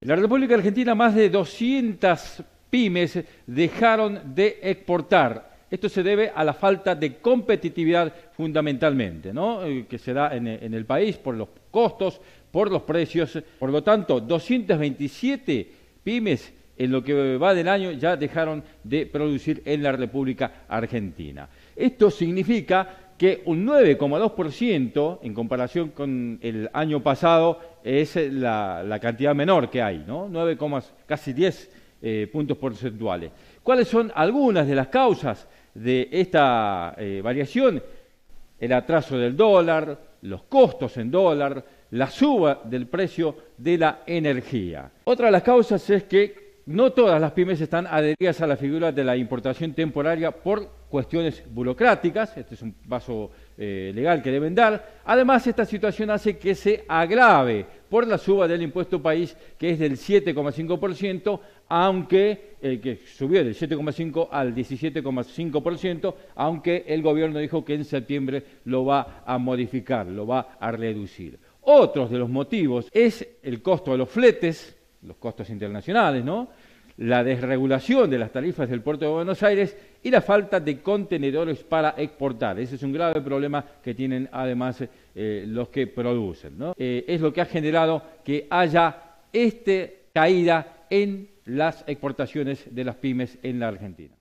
En la República Argentina más de 200 pymes dejaron de exportar. Esto se debe a la falta de competitividad fundamentalmente, ¿no? Que se da en el país por los costos, por los precios. Por lo tanto, 227 pymes en lo que va del año ya dejaron de producir en la República Argentina. Esto significa que un 9,2% en comparación con el año pasado es la cantidad menor que hay, ¿no? Casi 10 puntos porcentuales. ¿Cuáles son algunas de las causas de esta variación? El atraso del dólar, los costos en dólar, la suba del precio de la energía. Otra de las causas es que no todas las pymes están adheridas a la figura de la importación temporaria por cuestiones burocráticas. Este es un paso legal que deben dar. Además, esta situación hace que se agrave por la suba del impuesto país, que es del 7,5%, aunque que subió del 7,5% al 17,5%, aunque el gobierno dijo que en septiembre lo va a modificar, lo va a reducir. Otros de los motivos es el costo de los fletes, los costos internacionales, ¿no? La desregulación de las tarifas del puerto de Buenos Aires y la falta de contenedores para exportar. Ese es un grave problema que tienen además los que producen, ¿no? Es lo que ha generado que haya esta caída en las exportaciones de las pymes en la Argentina.